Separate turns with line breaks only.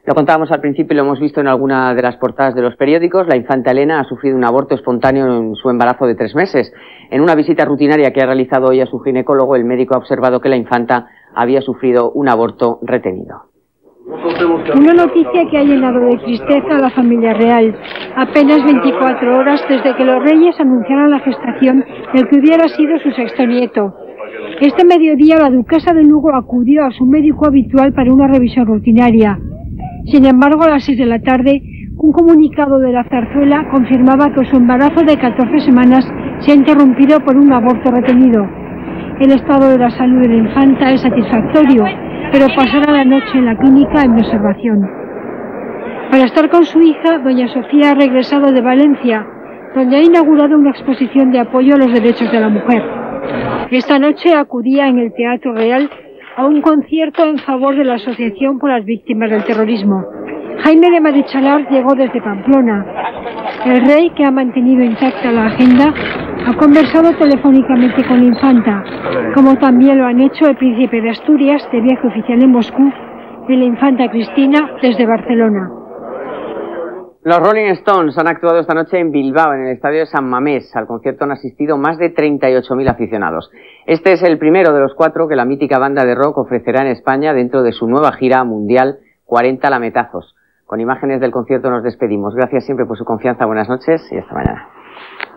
Lo contábamos al principio y lo hemos visto en alguna de las portadas de los periódicos. La infanta Elena ha sufrido un aborto espontáneo en su embarazo de 3 meses. En una visita rutinaria que ha realizado hoy a su ginecólogo, el médico ha observado que la infanta había sufrido un aborto retenido.
Una noticia que ha llenado de tristeza a la familia real. Apenas 24 horas desde que los reyes anunciaran la gestación del que hubiera sido su sexto nieto. Este mediodía la duquesa de Lugo acudió a su médico habitual para una revisión rutinaria. Sin embargo, a las 6 de la tarde, un comunicado de la Zarzuela confirmaba que su embarazo de 14 semanas se ha interrumpido por un aborto retenido. El estado de la salud de la infanta es satisfactorio, pero pasará la noche en la clínica en observación. Para estar con su hija, doña Sofía ha regresado de Valencia, donde ha inaugurado una exposición de apoyo a los derechos de la mujer. Esta noche acudía en el Teatro Real a un concierto en favor de la Asociación por las Víctimas del Terrorismo. Jaime de Marichalar llegó desde Pamplona. El rey, que ha mantenido intacta la agenda, ha conversado telefónicamente con la infanta, como también lo han hecho el príncipe de Asturias, de viaje oficial en Moscú, y la infanta Cristina desde Barcelona.
Los Rolling Stones han actuado esta noche en Bilbao, en el estadio de San Mamés. Al concierto han asistido más de 38.000 aficionados. Este es el primero de los 4 que la mítica banda de rock ofrecerá en España dentro de su nueva gira mundial 40 lametazos. Con imágenes del concierto nos despedimos. Gracias siempre por su confianza, buenas noches y hasta mañana.